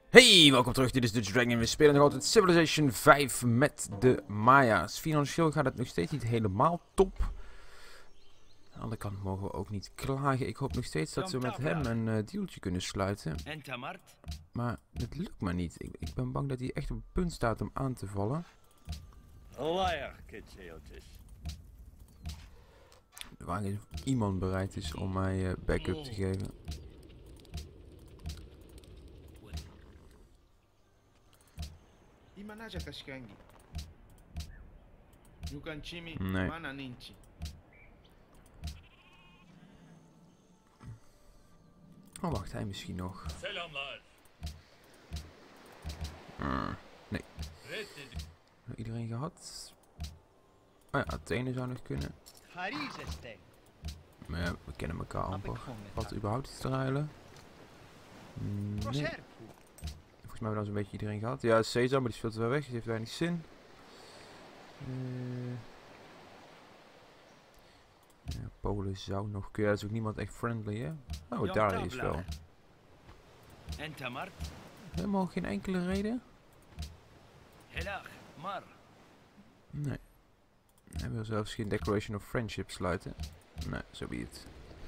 Hey, welkom terug. Dit is Dutch Dragon. We spelen nog altijd Civilization 5 met de Maya's. Financieel gaat het nog steeds niet helemaal top. Aan de andere kant mogen we ook niet klagen. Ik hoop nog steeds dat we met hem een dealtje kunnen sluiten. Maar het lukt maar niet. Ik ben bang dat hij echt op het punt staat om aan te vallen. Waar iemand bereid is om mij backup te geven. Nee. Oh, wacht, hij misschien nog. Nee. Iedereen gehad? Oh ja, Athene zou nog kunnen. Maar ja, we kennen elkaar amper. Valt überhaupt iets te ruilen? Nee. Volgens mij hebben we dan zo'n beetje iedereen gehad. Ja, Caesar, maar die is veel te ver weg. Die heeft weinig zin. Ja, Polen zou nog kunnen. Dat is ook niemand echt friendly, hè? Oh, daar is wel. Helemaal geen enkele reden? Nee. Hij wil zelfs geen Declaration of Friendship sluiten. Nee, zo be it.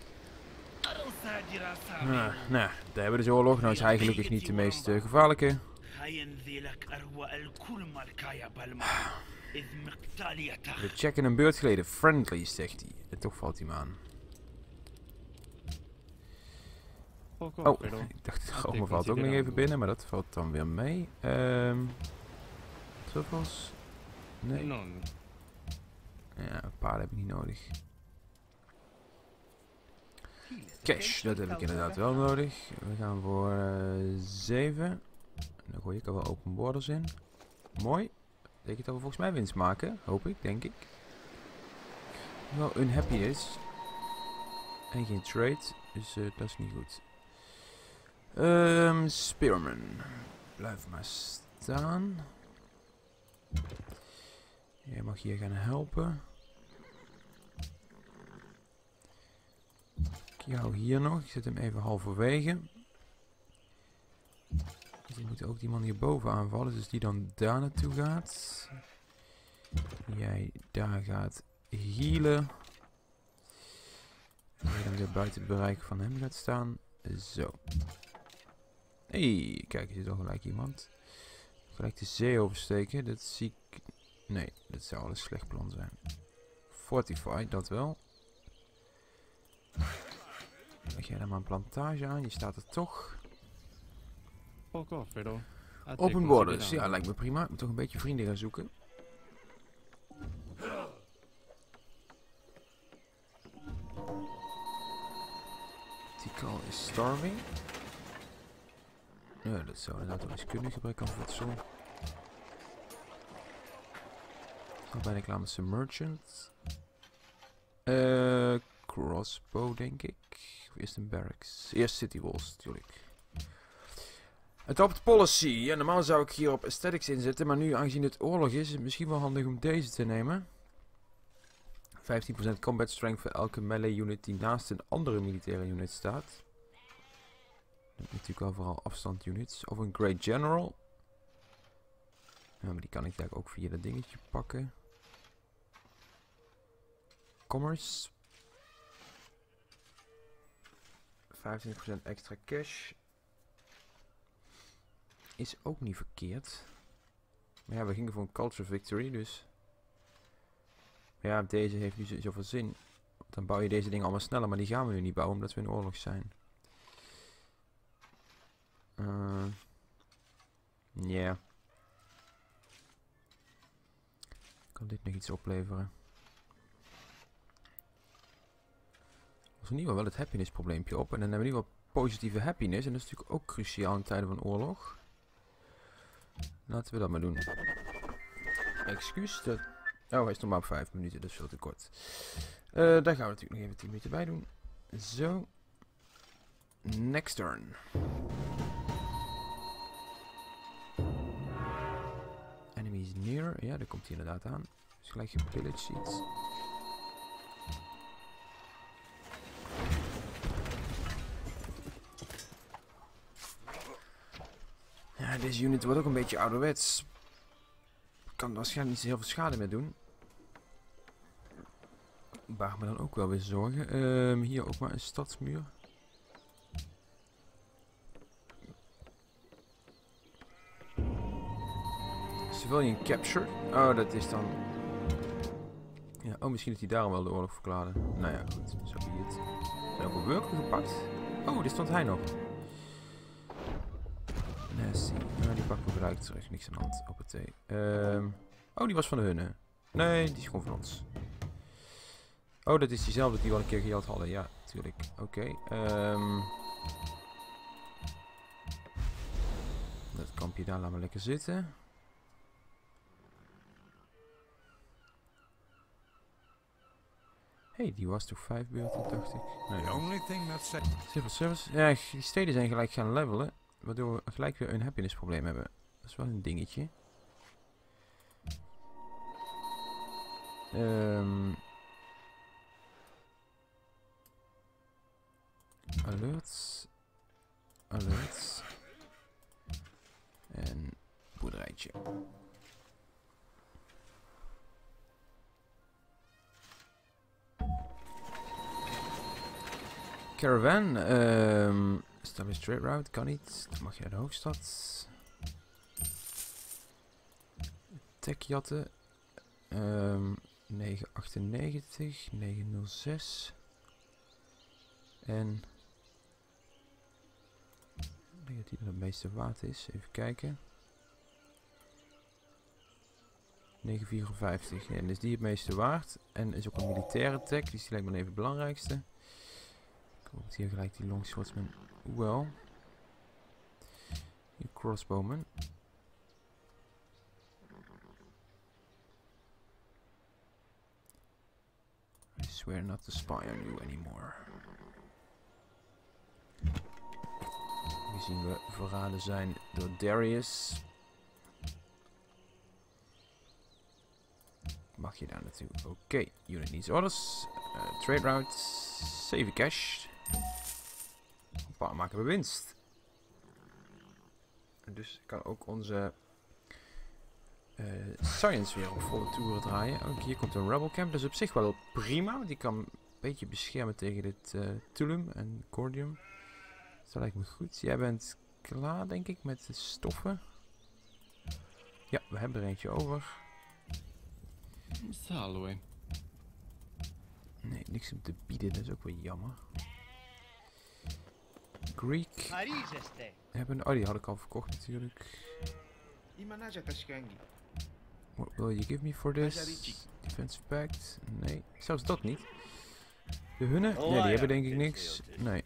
Nou, daar hebben we dus oorlog. Nou is hij gelukkig niet de meest gevaarlijke. We checken een beurt geleden. Friendly, zegt hij. En toch valt hij me aan. Oh, ik dacht, Rome valt ook nog even binnen, maar dat valt dan weer mee. Truffels? Nee. Ja, paarden heb ik niet nodig. Cash, dat heb ik inderdaad wel nodig. We gaan voor 7. Dan gooi ik er wel open borders in. Mooi. Betekent dat we volgens mij winst maken. Hoop ik, denk ik. Wel unhappy is. En geen trade. Dus dat is niet goed. Spearman. Blijf maar staan. Jij mag hier gaan helpen. Ik hou hier nog. Ik zet hem even halverwege. Dus we moeten ook die man hierboven aanvallen. Dus die dan daar naartoe gaat. Jij daar gaat healen. En jij dan weer buiten het bereik van hem gaat staan. Zo. Hey, kijk, er zit al gelijk iemand. Gelijk de zee oversteken. Dat zie ik... Nee, dat zou al een slecht plan zijn. Fortify, dat wel. Leg jij dan maar een plantage aan. Je staat er toch. Open borders. Ja, lijkt me prima. Ik moet toch een beetje vrienden gaan zoeken. Tikal is starving. Ja, dat zou inderdaad wel eens kunnen. Gebrek aan voedsel. Al ben ik klaar met zijn merchant. Crossbow, denk ik. Of eerst een barracks. Eerst city walls, natuurlijk. Adopt policy. Ja, normaal zou ik hier op aesthetics inzetten. Maar nu, aangezien het oorlog is het misschien wel handig om deze te nemen. 15% combat strength voor elke melee unit die naast een andere militaire unit staat. Natuurlijk wel vooral afstand units. Of een Great General. Ja, maar die kan ik daar ook via dat dingetje pakken. Commerce. 25% extra cash. Is ook niet verkeerd. Maar ja, we gingen voor een culture victory, dus... Ja, deze heeft nu zoveel zin. Dan bouw je deze dingen allemaal sneller, maar die gaan we nu niet bouwen omdat we in oorlog zijn. Ja. Kan dit nog iets opleveren? Als in ieder geval wel het happiness probleempje op. En dan hebben we in ieder geval positieve happiness. En dat is natuurlijk ook cruciaal in tijden van oorlog. Laten we dat maar doen. Excuus. Dat... Oh, hij stond maar op 5 minuten. Dat is veel te kort. Daar gaan we natuurlijk nog even 10 minuten bij doen. Zo. Next turn. Enemy is near. Ja, daar komt hij inderdaad aan. Dus gelijk gepillaged sheets. Deze unit wordt ook een beetje ouderwets. Kan waarschijnlijk niet zo heel veel schade meer doen. Baart me dan ook wel weer zorgen. Hier ook maar een stadsmuur. Civilian captured. Oh, dat is dan... Ja, oh, misschien dat hij daarom wel de oorlog verklaarde. Nou ja, goed. Zo be it. Zijn ook een worker gepakt? Oh, dit stond hij nog. Nasty. Nou, die pakken we gelijk terug. Niks aan de hand. Op het thee. Oh, die was van de hunne. Nee, die is gewoon van ons. Oh, dat is diezelfde die we al een keer gejat hadden. Ja, natuurlijk. Oké. Dat kampje daar laten we lekker zitten. Hey, die was toch 5 beurten, dacht ik. Nee, Civil service. Ja, die steden zijn gelijk gaan levelen. Waardoor we gelijk weer een happiness probleem hebben. Dat is wel een dingetje. Alerts. Alerts. En boerderijtje. Caravan. Establish trade route. Kan niet. Dan mag je naar de hoofdstad. Techjatten. 998. 906. En... ik denk dat die het meeste waard is. Even kijken. 954. Ja, en is die het meeste waard. En is ook een militaire tech. Dus die lijkt me even het belangrijkste. Komt hier gelijk die longswordsman. Wel. Hier crossbowman. I swear not to spy on you anymore. Gezien we verraden zijn door Darius. Mag je daar naartoe? Oké, unit needs orders. Trade route. Save cash. Hoppa, maken we winst. Dus kan ook onze science weer op volle toeren draaien. Ook hier komt een rebel camp. Dat is op zich wel prima. Want die kan een beetje beschermen tegen dit Tulum en Cordium. Dat lijkt me goed. Jij bent klaar, denk ik, met de stoffen. Ja, we hebben er eentje over. Salve. Nee, niks om te bieden. Dat is ook wel jammer. Greek. Hebben, oh, die had ik al verkocht natuurlijk. What will you give me for this? Defensive pact? Nee, zelfs dat niet. De hunne? Nee, die hebben denk ik niks. Nee.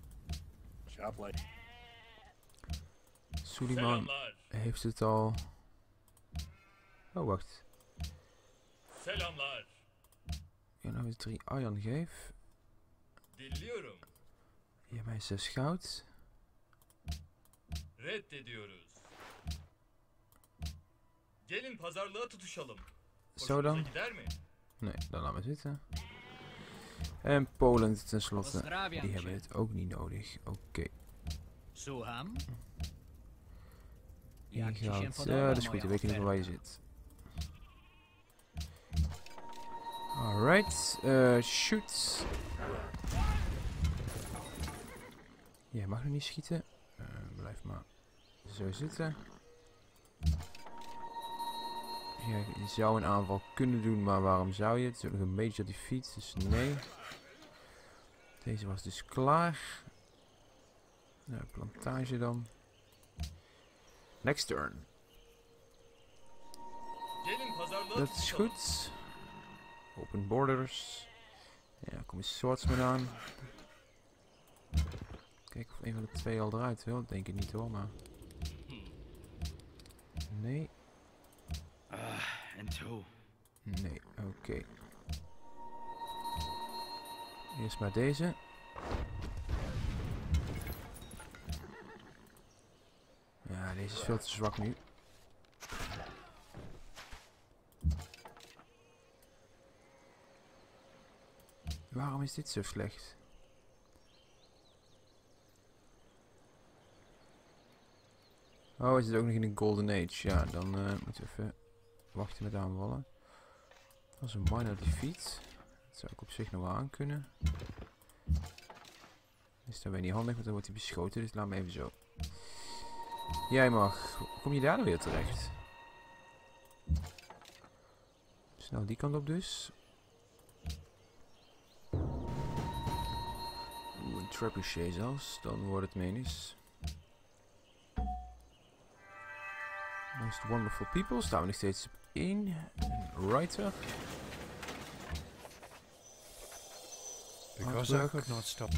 Suleiman heeft het al. Oh, wacht. Selamlar. Ja, nou is 3 iron geef. Dinliyorum. Je hebt mij 6 goud. Reddediyoruz. Gelin pazarlığa tutuşalım. Zo dan? Hoşunuza gider mi? Nee, dan laten we zitten. En Polen tenslotte. Die hebben het ook niet nodig. Oké. Słucham? Hier goud. Ja, dat is goed. Dan weet je niet waar je zit. Alright. Shoot. Jij mag nog niet schieten. Blijf maar zo zitten. Ja, je zou een aanval kunnen doen, maar waarom zou je? Het is ook nog een major defeat, dus nee. Deze was dus klaar. Nou, plantage dan. Next turn. Gelin pazarlığa Dat is tutuşalım. goed. Open borders. Ja, kom eens swordsman aan. Kijk of een van de twee al eruit wil. Denk ik niet hoor, maar... Nee. En toe. Nee, oké. Eerst maar deze. Ja, deze is veel te zwak nu. Waarom is dit zo slecht? Oh, is het ook nog in de Golden Age? Ja, dan moeten we even wachten met aanvallen. Dat is een minor defeat. Dat zou ik op zich nog wel aan kunnen. Is dan weer niet handig, want dan wordt hij beschoten. Dus laat me even zo. Jij mag. Hoe kom je daar dan weer terecht? Snel die kant op dus. Oeh, een trebuchet zelfs. Dan wordt het menus. Most wonderful people. Staan we nog steeds op 1. Writer. Because I could not stop.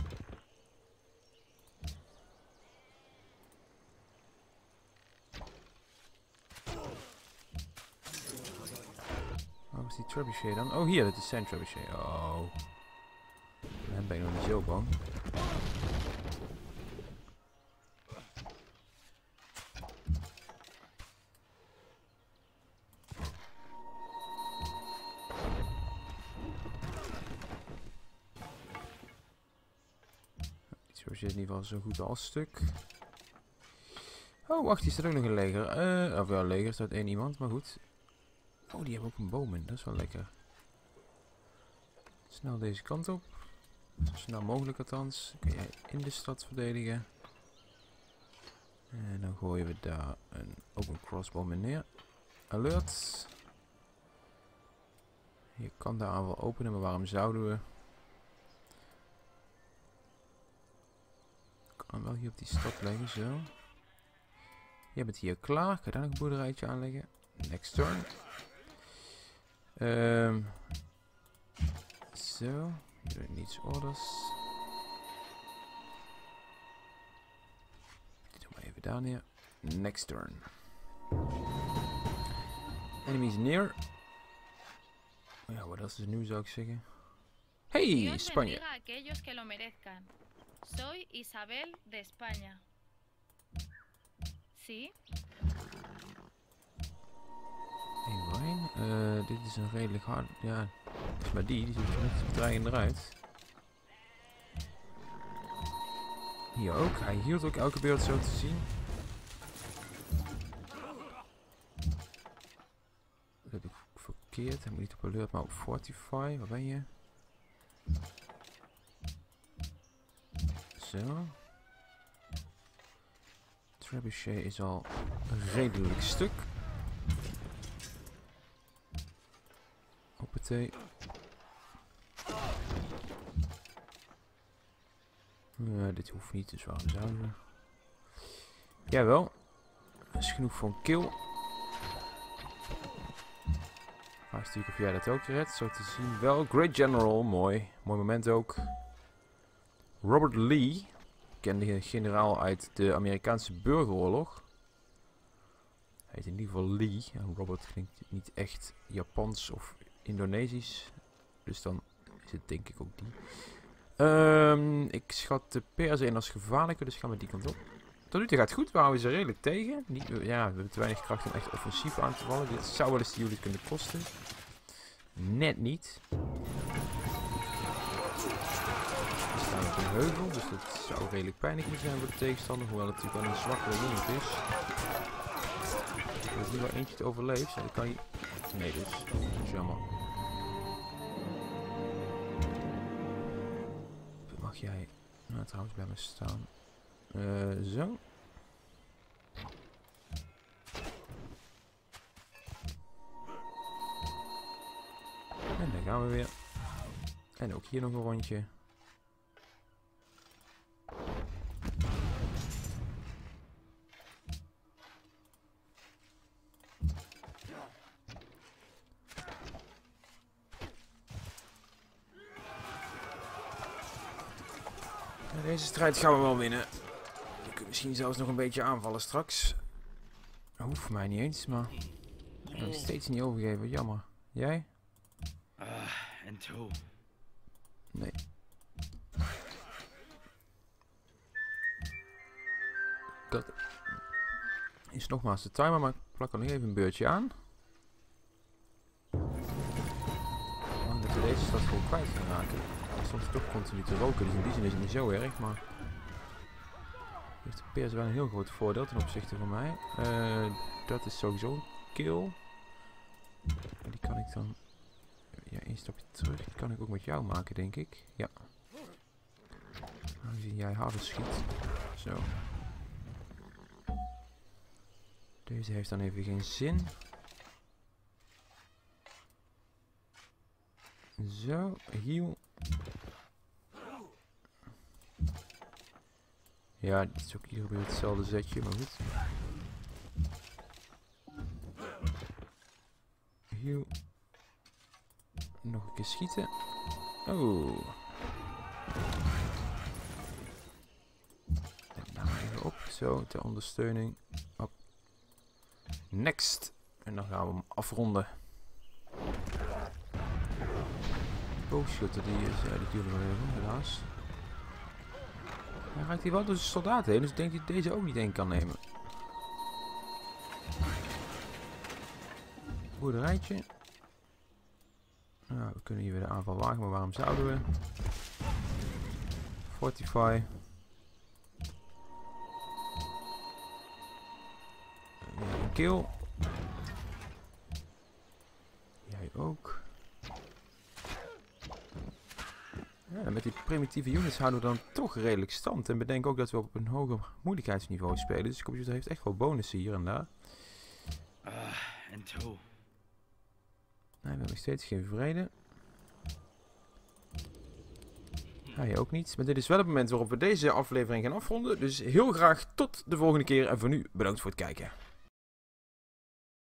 Waar is die trebuchet dan? Oh, hier, dat is zijn trebuchet. Oh. Dan ben ik nog niet zo bang. Die trebuchet is in ieder geval zo goed als stuk. Oh, wacht, hier staat ook nog een leger. Of ja, leger staat één iemand, maar goed. Oh, die hebben ook een boom in. Dat is wel lekker. Snel deze kant op. Zo snel mogelijk althans. Kun jij in de stad verdedigen. En dan gooien we daar ook een crossbow in neer. Alert. Je kan de aanval openen, maar waarom zouden we? Ik kan wel hier op die stad leggen, zo. Je bent hier klaar. Kan je daar nog een boerderijtje aanleggen? Next turn. Zo. Hier niets orders. Die doen we even daar neer. Next turn. Enemies near. Ja, wat else is nieuw zou ik zeggen. Hey, Dios Spanje. bendiga a aquellos que lo merezcan. Soy Isabel de España. ¿Sí? Hey Ryan, dit is een redelijk hard. Ja, is maar die ziet er net dreigend eruit. Hier ook, hij hield ook elke beeld zo te zien. Dat heb ik verkeerd, hij moet niet op alert, maar op Fortify. Waar ben je? Zo. Trebuchet is al een redelijk stuk. Hoppatee. Dit hoeft niet, dus waarom zouden we? Jawel. Dat is genoeg voor een kill. Vraag natuurlijk of jij dat ook redt. Zo te zien wel. Great General, mooi. Mooi moment ook. Robert Lee. Bekende generaal uit de Amerikaanse burgeroorlog. Hij heet in ieder geval Lee. En Robert klinkt niet echt Japans of Indonesisch. Dus dan is het denk ik ook die. Ik schat de pers in als gevaarlijker, dus gaan we die kant op. Tot nu toe gaat het goed, we houden ze redelijk tegen. Niet, ja, we hebben te weinig kracht om echt offensief aan te vallen. Dit zou wel eens de unit kunnen kosten. Net niet. We staan op een heuvel, dus dat zou redelijk pijnlijk moeten zijn voor de tegenstander. Hoewel het natuurlijk wel een zwakkere unit is. Er is nu wel eentje te overleven, dan kan je... Nee, dus. Dat is jammer. Mag jij... Nou, trouwens bij me staan. Zo. En daar gaan we weer. En ook hier nog een rondje. Deze strijd gaan we wel winnen. We kunnen misschien zelfs nog een beetje aanvallen straks. Hoeft voor mij niet eens, maar... Ik heb nog steeds niet overgeven, jammer. Jij? And two. Nee. Dat is nogmaals de timer, maar ik plak er nog even een beurtje aan. Want dat we deze stad gewoon kwijt gaan raken. Soms toch continu te roken, dus in die zin is het niet zo erg, maar... Heeft de PS wel een heel groot voordeel ten opzichte van mij. Dat is sowieso een kill. Die kan ik dan... Ja, één stapje terug. Die kan ik ook met jou maken, denk ik. Ja. Aangezien jij harder schiet. Zo. Deze heeft dan even geen zin. Zo, heal. Ja, het is ook hier weer hetzelfde zetje, maar goed. Heal. Nog een keer schieten. Oh. Nou, even op. Zo, ter ondersteuning. Op. Next. En dan gaan we hem afronden. Boogschutter, die duurde wel even, helaas. Hij raakt hier wel door zijn soldaten heen, dus ik denk dat hij deze ook niet in kan nemen. Boerderijtje. Nou, we kunnen hier weer de aanval wagen, maar waarom zouden we? Fortify. Ja, een kill. Jij ook. Ja, met die primitieve units houden we dan toch redelijk stand. En bedenk ook dat we op een hoger moeilijkheidsniveau spelen. Dus de computer heeft echt wel bonussen hier en daar. And two. Nee, we hebben nog steeds geen vrede. Hij ook niet. Maar dit is wel het moment waarop we deze aflevering gaan afronden. Dus heel graag tot de volgende keer. En voor nu bedankt voor het kijken.